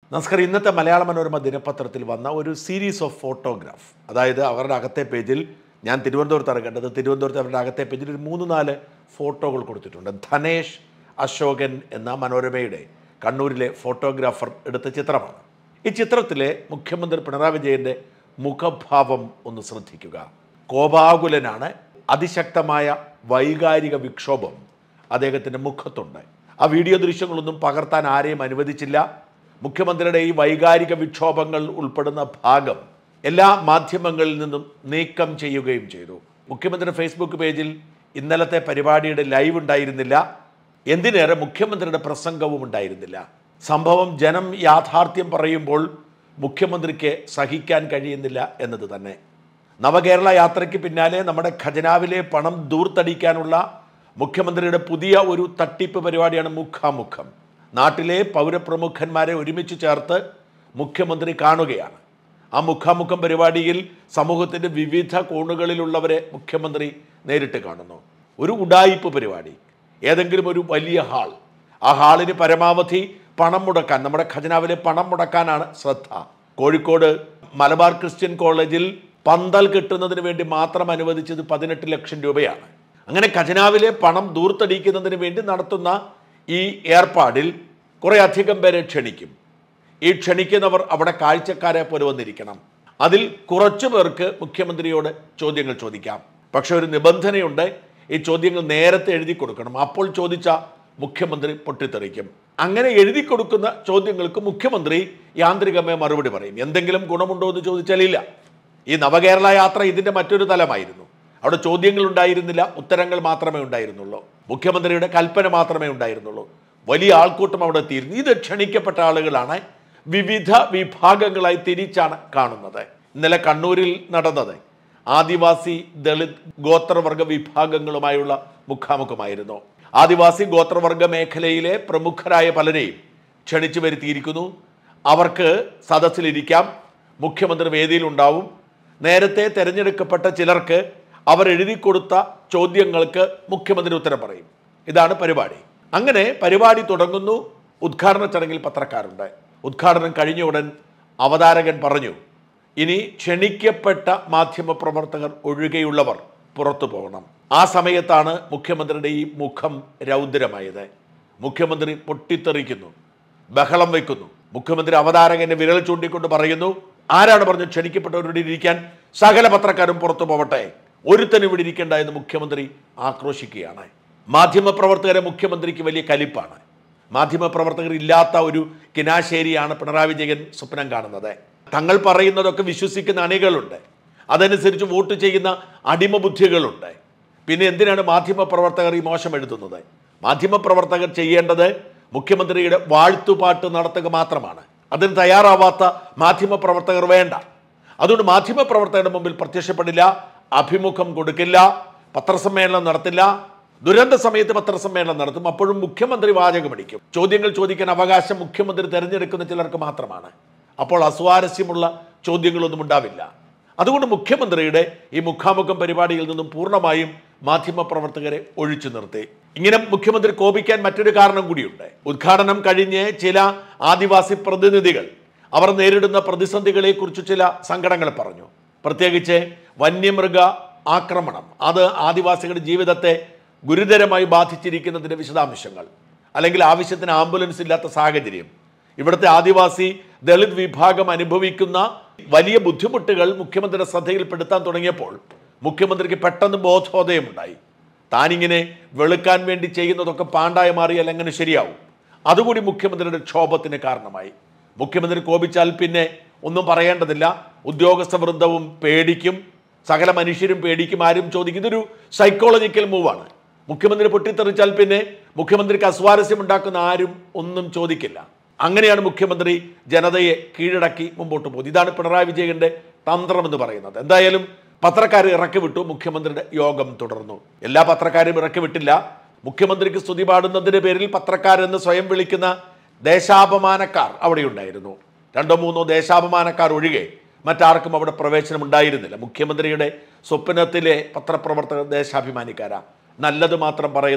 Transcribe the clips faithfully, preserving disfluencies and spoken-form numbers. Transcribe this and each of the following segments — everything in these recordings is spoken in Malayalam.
നമസ്കാരം. ഇന്നത്തെ മലയാള മനോരമ ദിനപത്രത്തിൽ വന്ന ഒരു സീരീസ് ഓഫ് ഫോട്ടോഗ്രാഫ്, അതായത് അവരുടെ അകത്തെ പേജിൽ, ഞാൻ തിരുവനന്തപുരത്താണ് കണ്ടത്, തിരുവനന്തപുരത്ത് അവരുടെ അകത്തെ പേജിൽ ഒരു മൂന്ന് നാല് ഫോട്ടോകൾ കൊടുത്തിട്ടുണ്ട്. ധനേഷ് അശോകൻ എന്ന മനോരമയുടെ കണ്ണൂരിലെ ഫോട്ടോഗ്രാഫർ എടുത്ത ചിത്രമാണ്. ഈ ചിത്രത്തിലെ മുഖ്യമന്ത്രി പിണറായി വിജയൻ്റെ മുഖഭാവം ഒന്ന് ശ്രദ്ധിക്കുക. കോപാകുലനാണ്. അതിശക്തമായ വൈകാരിക വിക്ഷോഭം അദ്ദേഹത്തിൻ്റെ മുഖത്തുണ്ട്. ആ വീഡിയോ ദൃശ്യങ്ങളൊന്നും പകർത്താൻ ആരെയും അനുവദിച്ചില്ല. മുഖ്യമന്ത്രിയുടെ ഈ വൈകാരിക വിക്ഷോഭങ്ങൾ ഉൾപ്പെടുന്ന ഭാഗം എല്ലാ മാധ്യമങ്ങളിൽ നിന്നും നീക്കം ചെയ്യുകയും ചെയ്തു. മുഖ്യമന്ത്രിയുടെ ഫേസ്ബുക്ക് പേജിൽ ഇന്നലത്തെ പരിപാടിയുടെ ലൈവ് ഉണ്ടായിരുന്നില്ല. എന്തിനേറെ മുഖ്യമന്ത്രിയുടെ പ്രസംഗവും ഉണ്ടായിരുന്നില്ല. സംഭവം ജനം യാഥാർത്ഥ്യം പറയുമ്പോൾ മുഖ്യമന്ത്രിക്ക് സഹിക്കാൻ കഴിയുന്നില്ല എന്നത് തന്നെ. നവകേരള യാത്രയ്ക്ക് പിന്നാലെ നമ്മുടെ ഖജനാവിലെ പണം ദൂർത്തടിക്കാനുള്ള മുഖ്യമന്ത്രിയുടെ പുതിയ ഒരു തട്ടിപ്പ് പരിപാടിയാണ് മുഖാമുഖം. നാട്ടിലെ പൗരപ്രമുഖന്മാരെ ഒരുമിച്ച് ചേർത്ത് മുഖ്യമന്ത്രി കാണുകയാണ്. ആ മുഖാമുഖം പരിപാടിയിൽ സമൂഹത്തിൻ്റെ വിവിധ കോണുകളിലുള്ളവരെ മുഖ്യമന്ത്രി നേരിട്ട് കാണുന്നു. ഒരു ഉഡായിപ്പ് പരിപാടി, ഏതെങ്കിലും ഒരു വലിയ ഹാൾ, ആ ഹാളിന് പരമാവധി പണം മുടക്കാൻ, നമ്മുടെ ഖജനാവിലെ പണം മുടക്കാനാണ് ശ്രദ്ധ. കോഴിക്കോട് മലബാർ ക്രിസ്ത്യൻ കോളേജിൽ പന്തൽ കെട്ടുന്നതിന് വേണ്ടി മാത്രം അനുവദിച്ചത് പതിനെട്ട് ലക്ഷം രൂപയാണ്. അങ്ങനെ ഖജനാവിലെ പണം ദൂർത്തടിക്കുന്നതിന് വേണ്ടി നടത്തുന്ന ഈ ഏർപ്പാടിൽ കുറേ അധികം പേരെ ക്ഷണിക്കും. ഈ ക്ഷണിക്കുന്നവർ അവിടെ കാഴ്ചക്കാരെ പോലെ വന്നിരിക്കണം. അതിൽ കുറച്ചു പേർക്ക് മുഖ്യമന്ത്രിയോട് ചോദ്യങ്ങൾ ചോദിക്കാം. പക്ഷെ ഒരു നിബന്ധനയുണ്ട്, ഈ ചോദ്യങ്ങൾ നേരത്തെ എഴുതി കൊടുക്കണം. അപ്പോൾ ചോദിച്ച മുഖ്യമന്ത്രി പൊട്ടിത്തെറിക്കും. അങ്ങനെ എഴുതി കൊടുക്കുന്ന ചോദ്യങ്ങൾക്ക് മുഖ്യമന്ത്രി യാന്ത്രികമായി മറുപടി പറയും. എന്തെങ്കിലും ഗുണമുണ്ടോ എന്ന് ചോദിച്ചാൽ ഇല്ല. ഈ നവകേരള യാത്ര ഇതിൻ്റെ മറ്റൊരു തലമായിരുന്നു. അവിടെ ചോദ്യങ്ങൾ ഉണ്ടായിരുന്നില്ല, ഉത്തരങ്ങൾ മാത്രമേ ഉണ്ടായിരുന്നുള്ളൂ. മുഖ്യമന്ത്രിയുടെ കൽപ്പന മാത്രമേ ഉണ്ടായിരുന്നുള്ളൂ. വലിയ ആൾക്കൂട്ടം അവിടെ എത്തിയിരുന്നു. ഇത് ക്ഷണിക്കപ്പെട്ട ആളുകളാണ്. വിവിധ വിഭാഗങ്ങളായി തിരിച്ചാണ് കാണുന്നത്. ഇന്നലെ കണ്ണൂരിൽ നടന്നത് ആദിവാസി, ദളിത്, ഗോത്രവർഗ വിഭാഗങ്ങളുമായുള്ള മുഖാമുഖമായിരുന്നു. ആദിവാസി ഗോത്രവർഗ മേഖലയിലെ പ്രമുഖരായ പലരെയും ക്ഷണിച്ചു വരുത്തിയിരിക്കുന്നു. അവർക്ക് സദസ്സിലിരിക്കാം. മുഖ്യമന്ത്രി വേദിയിലുണ്ടാവും. നേരത്തെ തിരഞ്ഞെടുക്കപ്പെട്ട ചിലർക്ക് അവർ എഴുതി കൊടുത്ത ചോദ്യങ്ങൾക്ക് മുഖ്യമന്ത്രി ഉത്തരം പറയും. ഇതാണ് പരിപാടി. അങ്ങനെ പരിപാടി തുടങ്ങുന്നു. ഉദ്ഘാടന ചടങ്ങിൽ പത്രക്കാരുണ്ട്. ഉദ്ഘാടനം കഴിഞ്ഞ ഉടൻ അവതാരകൻ പറഞ്ഞു, ഇനി ക്ഷണിക്കപ്പെട്ട മാധ്യമപ്രവർത്തകർ ഒഴികെയുള്ളവർ പുറത്തു പോകണം. ആ സമയത്താണ് മുഖ്യമന്ത്രിയുടെ ഈ മുഖം രൗദ്രമായത്. മുഖ്യമന്ത്രി പൊട്ടിത്തെറിക്കുന്നു, ബഹളം വയ്ക്കുന്നു. മുഖ്യമന്ത്രി അവതാരകന്റെ വിരൽ ചൂണ്ടിക്കൊണ്ട് പറയുന്നു, ആരാണ് പറഞ്ഞു ക്ഷണിക്കപ്പെട്ടവരുടെ ഇരിക്കാൻ? സകല പത്രക്കാരും പുറത്തു പോവട്ടെ, ഒരുത്തനും ഇവിടെ ഇരിക്കേണ്ട എന്ന് മുഖ്യമന്ത്രി ആക്രോശിക്കുകയാണ്. മാധ്യമപ്രവർത്തകരെ മുഖ്യമന്ത്രിക്ക് വലിയ കലിപ്പാണ്. മാധ്യമപ്രവർത്തകർ ഇല്ലാത്ത ഒരു കിനാശേരിയാണ് പിണറായി വിജയൻ സ്വപ്നം കാണുന്നത്. തങ്ങൾ പറയുന്നതൊക്കെ വിശ്വസിക്കുന്ന അണികളുണ്ട്. അതനുസരിച്ച് വോട്ട് ചെയ്യുന്ന അടിമ ബുദ്ധികളുണ്ട്. പിന്നെ എന്തിനാണ് മാധ്യമപ്രവർത്തകർ ഈ മോശം എഴുതുന്നത്? മാധ്യമപ്രവർത്തകർ ചെയ്യേണ്ടത് മുഖ്യമന്ത്രിയുടെ വാഴ്ത്തുപാട്ട് നടത്തുക മാത്രമാണ്. അതിന് തയ്യാറാവാത്ത മാധ്യമപ്രവർത്തകർ വേണ്ട. അതുകൊണ്ട് മാധ്യമപ്രവർത്തകരുടെ മുമ്പിൽ പ്രത്യക്ഷപ്പെടില്ല, അഭിമുഖം കൊടുക്കില്ല, പത്രസമ്മേളനം നടത്തില്ല. ദുരന്ത സമയത്ത് പത്രസമ്മേളനം നടത്തും. അപ്പോഴും മുഖ്യമന്ത്രി വാചകമടിക്കും. ചോദ്യങ്ങൾ ചോദിക്കാൻ അവകാശം മുഖ്യമന്ത്രി തിരഞ്ഞെടുക്കുന്ന ചിലർക്ക് മാത്രമാണ്. അപ്പോൾ അസ്വാരസ്യമുള്ള ചോദ്യങ്ങളൊന്നും ഉണ്ടാവില്ല. അതുകൊണ്ട് മുഖ്യമന്ത്രിയുടെ ഈ മുഖാമുഖം പരിപാടിയിൽ നിന്നും പൂർണ്ണമായും മാധ്യമപ്രവർത്തകരെ ഒഴിച്ചു നിർത്തി. ഇങ്ങനെ മുഖ്യമന്ത്രി കോപിക്കാൻ മറ്റൊരു കാരണം കൂടിയുണ്ട്. ഉദ്ഘാടനം കഴിഞ്ഞ് ചില ആദിവാസി പ്രതിനിധികൾ അവർ നേരിടുന്ന പ്രതിസന്ധികളെ കുറിച്ച് ചില സങ്കടങ്ങൾ പറഞ്ഞു. പ്രത്യേകിച്ച് വന്യമൃഗ ആക്രമണം, അത് ആദിവാസികളുടെ ജീവിതത്തെ ഗുരുതരമായി ബാധിച്ചിരിക്കുന്നതിൻ്റെ വിശദാംശങ്ങൾ, അല്ലെങ്കിൽ ആവശ്യത്തിന് ആംബുലൻസ് ഇല്ലാത്ത സാഹചര്യം, ഇവിടുത്തെ ആദിവാസി ദളിത് വിഭാഗം അനുഭവിക്കുന്ന വലിയ ബുദ്ധിമുട്ടുകൾ മുഖ്യമന്ത്രിയുടെ ശ്രദ്ധയിൽപ്പെടുത്താൻ തുടങ്ങിയപ്പോൾ മുഖ്യമന്ത്രിക്ക് പെട്ടെന്ന് ബോധോദയമുണ്ടായി. താനിങ്ങനെ വെളുക്കാൻ വേണ്ടി ചെയ്യുന്നതൊക്കെ പാണ്ടായി മാറിയാൽ എങ്ങനെ ശരിയാവും? അതുകൂടി മുഖ്യമന്ത്രിയുടെ ക്ഷോഭത്തിന് കാരണമായി. മുഖ്യമന്ത്രി കോപിച്ചാൽ പിന്നെ ഒന്നും പറയേണ്ടതില്ല. ഉദ്യോഗസ്ഥ വൃന്ദവും പേടിക്കും, സകല മനുഷ്യരും പേടിക്കും, ആരും ചോദിക്കും. ഇതൊരു സൈക്കോളജിക്കൽ മൂവാണ്. മുഖ്യമന്ത്രി പൊട്ടിത്തെറിച്ചാൽ പിന്നെ മുഖ്യമന്ത്രിക്ക് അസ്വാരസ്യം ഉണ്ടാക്കുന്ന ആരും ഒന്നും ചോദിക്കില്ല. അങ്ങനെയാണ് മുഖ്യമന്ത്രി ജനതയെ കീഴടക്കി മുമ്പോട്ട് പോകുന്നത്. ഇതാണ് പിണറായി വിജയന്റെ തന്ത്രം എന്ന് പറയുന്നത്. എന്തായാലും പത്രക്കാരെ ഇറക്കി വിട്ടു. മുഖ്യമന്ത്രിയുടെ യോഗം തുടർന്നു. എല്ലാ പത്രക്കാരും ഇറക്കി വിട്ടില്ല. മുഖ്യമന്ത്രിക്ക് സ്തുതി പാടുന്നതിൻ്റെ പേരിൽ പത്രക്കാരെന്ന് സ്വയം വിളിക്കുന്ന ദേശാപമാനക്കാർ അവിടെ ഉണ്ടായിരുന്നു. രണ്ടോ മൂന്നോ ദേശാപമാനക്കാർ ഒഴികെ മറ്റാർക്കും അവിടെ പ്രവേശനം ഉണ്ടായിരുന്നില്ല. മുഖ്യമന്ത്രിയുടെ സ്വപ്നത്തിലെ പത്രപ്രവർത്തകർ ദേശാഭിമാനിക്കാരാ. നല്ലത് മാത്രം പറയുന്നവർ,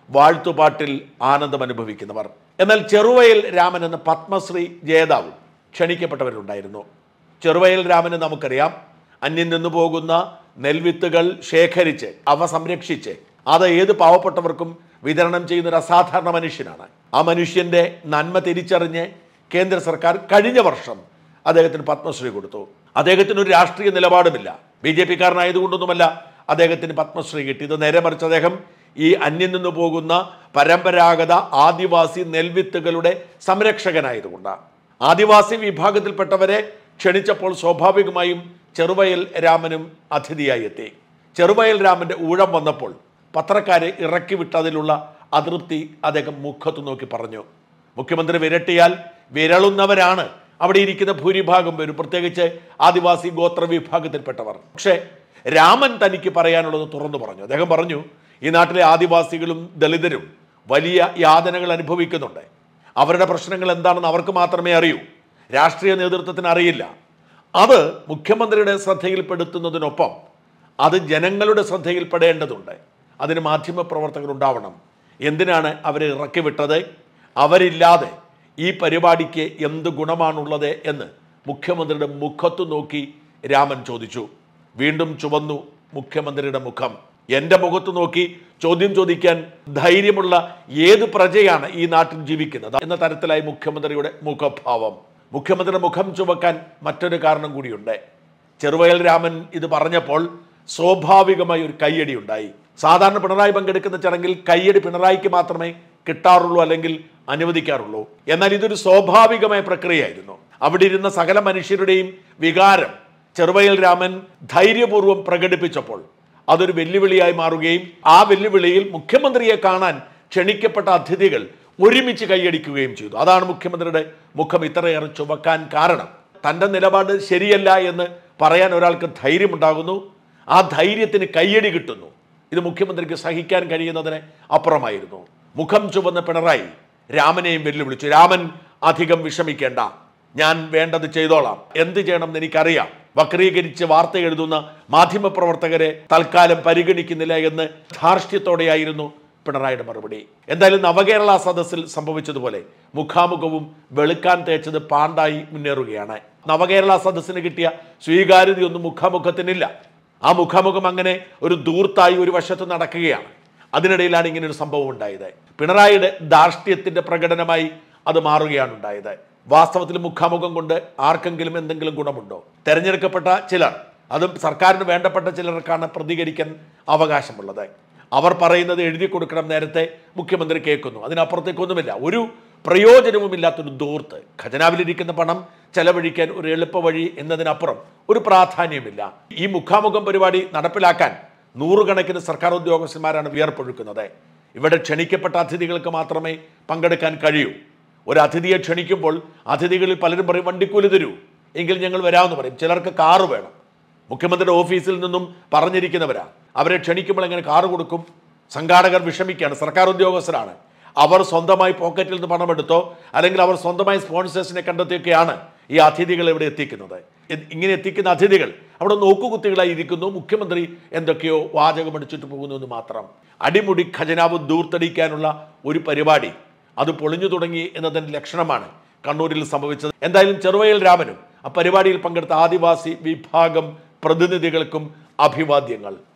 വാഴ്ത്തുപാട്ടിൽ ആനന്ദം അനുഭവിക്കുന്നവർ. എന്നാൽ ചെറുവയൽ രാമൻ എന്ന പത്മശ്രീ ജേതാവ് ക്ഷണിക്കപ്പെട്ടവരുണ്ടായിരുന്നു. ചെറുവയൽ രാമന് നമുക്കറിയാം, അന്യം നിന്നു പോകുന്ന നെൽവിത്തുകൾ ശേഖരിച്ച് അവ സംരക്ഷിച്ച് അത് ഏത് പാവപ്പെട്ടവർക്കും വിതരണം ചെയ്യുന്ന ഒരു അസാധാരണ മനുഷ്യനാണ്. ആ മനുഷ്യൻ്റെ നന്മ തിരിച്ചറിഞ്ഞ് കേന്ദ്ര സർക്കാർ കഴിഞ്ഞ വർഷം അദ്ദേഹത്തിന് പത്മശ്രീ കൊടുത്തു. അദ്ദേഹത്തിന് ഒരു രാഷ്ട്രീയ നിലപാടുമില്ല. ബി ജെ പിക്കാരനായതുകൊണ്ടൊന്നുമല്ല അദ്ദേഹത്തിന് പത്മശ്രീ കിട്ടിയത്. നേരെ മറിച്ച് അദ്ദേഹം ഈ അന്യം നിന്നു പോകുന്ന പരമ്പരാഗത ആദിവാസി നെൽവിത്തുകളുടെ സംരക്ഷകനായതുകൊണ്ടാണ്. ആദിവാസി വിഭാഗത്തിൽപ്പെട്ടവരെ ക്ഷണിച്ചപ്പോൾ സ്വാഭാവികമായും ചെറുവയൽ രാമനും അതിഥിയായി എത്തി. ചെറുവയൽ രാമൻ്റെ ഊഴം വന്നപ്പോൾ പത്രക്കാരെ ഇറക്കി വിട്ടതിലുള്ള അതൃപ്തി അദ്ദേഹം മുഖത്തു നോക്കി പറഞ്ഞു. മുഖ്യമന്ത്രി വിരട്ടിയാൽ വിരളുന്നവരാണ് അവിടെ ഇരിക്കുന്ന ഭൂരിഭാഗം പേരും, പ്രത്യേകിച്ച് ആദിവാസി ഗോത്ര വിഭാഗത്തിൽപ്പെട്ടവർ. പക്ഷേ രാമൻ തനിക്ക് പറയാനുള്ളത് തുറന്നു പറഞ്ഞു. അദ്ദേഹം പറഞ്ഞു, ഈ നാട്ടിലെ ആദിവാസികളും ദളിതരും വലിയ യാതനകൾ അനുഭവിക്കുന്നുണ്ട്. അവരുടെ പ്രശ്നങ്ങൾ എന്താണെന്ന് അവർക്ക് മാത്രമേ അറിയൂ, രാഷ്ട്രീയ നേതൃത്വത്തിന് അറിയില്ല. അത് മുഖ്യമന്ത്രിയുടെ ശ്രദ്ധയിൽപ്പെടുത്തുന്നതിനൊപ്പം അത് ജനങ്ങളുടെ ശ്രദ്ധയിൽപ്പെടേണ്ടതുണ്ട്. അതിന് മാധ്യമപ്രവർത്തകർ ഉണ്ടാവണം. എന്തിനാണ് അവരെ ഇറക്കി വിട്ടത്? അവരില്ലാതെ ഈ പരിപാടിക്ക് എന്ത് ഗുണമാണുള്ളത് എന്ന് മുഖ്യമന്ത്രിയുടെ മുഖത്തു നോക്കി രാമൻ ചോദിച്ചു. വീണ്ടും ചുവന്നു മുഖ്യമന്ത്രിയുടെ മുഖം. എൻ്റെ മുഖത്ത് നോക്കി ചോദ്യം ചോദിക്കാൻ ധൈര്യമുള്ള ഏത് പ്രജയാണ് ഈ നാട്ടിൽ ജീവിക്കുന്നത് എന്ന തരത്തിലായി മുഖ്യമന്ത്രിയുടെ മുഖഭാവം. മുഖ്യമന്ത്രിയുടെ മുഖം ചുവക്കാൻ മറ്റൊരു കാരണം കൂടിയുണ്ട്. ചെറുവയൽ രാമൻ ഇത് പറഞ്ഞപ്പോൾ സ്വാഭാവികമായി ഒരു കയ്യടി ഉണ്ടായി. സാധാരണ പിണറായി പങ്കെടുക്കുന്ന ചടങ്ങിൽ കയ്യടി പിണറായിക്ക് മാത്രമേ കിട്ടാറുള്ളൂ, അല്ലെങ്കിൽ അനുവദിക്കാറുള്ളൂ. എന്നാൽ ഇതൊരു സ്വാഭാവികമായ പ്രക്രിയയായിരുന്നു. അവിടെ ഇരുന്ന സകല മനുഷ്യരുടെയും വികാരം ചെറുവയൽ രാമൻ ധൈര്യപൂർവ്വം പ്രകടിപ്പിച്ചപ്പോൾ അതൊരു വെല്ലുവിളിയായി മാറുകയും ആ വെല്ലുവിളിയിൽ മുഖ്യമന്ത്രിയെ കാണാൻ ക്ഷണിക്കപ്പെട്ട അതിഥികൾ ഒരുമിച്ച് കൈയടിക്കുകയും ചെയ്തു. അതാണ് മുഖ്യമന്ത്രിയുടെ മുഖം ഇത്രയേറെ ചുവക്കാൻ കാരണം. തൻ്റെ നിലപാട് ശരിയല്ല എന്ന് പറയാൻ ഒരാൾക്ക് ധൈര്യമുണ്ടാകുന്നു, ആ ധൈര്യത്തിന് കയ്യടി കിട്ടുന്നു. ഇത് മുഖ്യമന്ത്രിക്ക് സഹിക്കാൻ കഴിയുന്നതിന് അപ്പുറമായിരുന്നു. മുഖം ചുവന്ന പിണറായി രാമനെയും വെല്ലുവിളിച്ചു. രാമൻ അധികം വിഷമിക്കേണ്ട, ഞാൻ വേണ്ടത് ചെയ്തോളാം, എന്ത് ചെയ്യണമെന്ന് എനിക്കറിയാം. വക്രീകരിച്ച് വാർത്ത എഴുതുന്ന മാധ്യമപ്രവർത്തകരെ തൽക്കാലം പരിഗണിക്കുന്നില്ല എന്ന് ധാർഷ്ട്യത്തോടെയായിരുന്നു പിണറായിയുടെ മറുപടി. എന്തായാലും നവകേരള സദസ്സിൽ സംഭവിച്ചതുപോലെ മുഖാമുഖവും വെളുക്കാൻ തേച്ചത് പാണ്ടായി മുന്നേറുകയാണ്. നവകേരള സദസ്സിന് കിട്ടിയ സ്വീകാര്യതയൊന്നും മുഖാമുഖത്തിനില്ല. ആ മുഖാമുഖം അങ്ങനെ ഒരു ദൂർത്തായി ഒരു വശത്ത് നടക്കുകയാണ്. അതിനിടയിലാണ് ഇങ്ങനെ ഒരു സംഭവം ഉണ്ടായത്. പിണറായിയുടെ ധാർഷ്ട്യത്തിന്റെ പ്രകടനമായി അത് മാറുകയാണ് ഉണ്ടായത്. വാസ്തവത്തിൽ മുഖാമുഖം കൊണ്ട് ആർക്കെങ്കിലും എന്തെങ്കിലും ഗുണമുണ്ടോ? തെരഞ്ഞെടുക്കപ്പെട്ട ചിലർ, അതും സർക്കാരിന് വേണ്ടപ്പെട്ട ചിലർക്കാണ് പ്രതികരിക്കാൻ അവകാശമുള്ളത്. അവർ പറയുന്നത് എഴുതി കൊടുക്കണം, നേരത്തെ മുഖ്യമന്ത്രി കേൾക്കുന്നു. അതിനപ്പുറത്തേക്കൊന്നുമില്ല. ഒരു പ്രയോജനവുമില്ലാത്തൊരു ദൂർത്ത്. ഖജനാവിലിരിക്കുന്ന പണം ചെലവഴിക്കാൻ ഒരു എളുപ്പ വഴി എന്നതിനപ്പുറം ഒരു പ്രാധാന്യമില്ല. ഈ മുഖാമുഖം പരിപാടി നടപ്പിലാക്കാൻ നൂറുകണക്കിന് സർക്കാർ ഉദ്യോഗസ്ഥന്മാരാണ് വിയർപ്പൊഴുക്കുന്നത്. ഇവിടെ ക്ഷണിക്കപ്പെട്ട അതിഥികൾക്ക് മാത്രമേ പങ്കെടുക്കാൻ കഴിയൂ. ഒരു അതിഥിയെ ക്ഷണിക്കുമ്പോൾ അതിഥികളിൽ പലരും പറയും വണ്ടിക്കൂലി തരൂ, എങ്കിൽ ഞങ്ങൾ വരാമെന്ന് പറയും. ചിലർക്ക് കാറ് വേണം. മുഖ്യമന്ത്രിയുടെ ഓഫീസിൽ നിന്നും പറഞ്ഞിരിക്കുന്നവരാ. അവരെ ക്ഷണിക്കുമ്പോൾ എങ്ങനെ കാറ് കൊടുക്കും? സംഘാടകർ വിഷമിക്കുകയാണ്. സർക്കാർ ഉദ്യോഗസ്ഥരാണ്. അവർ സ്വന്തമായി പോക്കറ്റിൽ നിന്ന് പണമെടുത്തോ അല്ലെങ്കിൽ അവർ സ്വന്തമായി സ്പോൺസേഴ്സിനെ കണ്ടെത്തിയൊക്കെയാണ് ഈ അതിഥികൾ ഇവിടെ എത്തിക്കുന്നത്. ഇങ്ങനെ എത്തിക്കുന്ന അതിഥികൾ അവിടെ നോക്കുകുത്തികളായി ഇരിക്കുന്നു. മുഖ്യമന്ത്രി എന്തൊക്കെയോ വാചകമടിച്ചിട്ട് പോകുന്നു എന്ന് മാത്രം. അടിമുടി ഖജനാവ് ദൂർത്തടിക്കാനുള്ള ഒരു പരിപാടി അത് പൊളിഞ്ഞു തുടങ്ങി എന്നതിൻ്റെ ലക്ഷണമാണ് കണ്ണൂരിൽ സംഭവിച്ചത്. എന്തായാലും ചെറുവയൽ രാമനും ആ പരിപാടിയിൽ പങ്കെടുത്ത ആദിവാസി വിഭാഗം പ്രതിനിധികൾക്കും അഭിവാദ്യങ്ങൾ.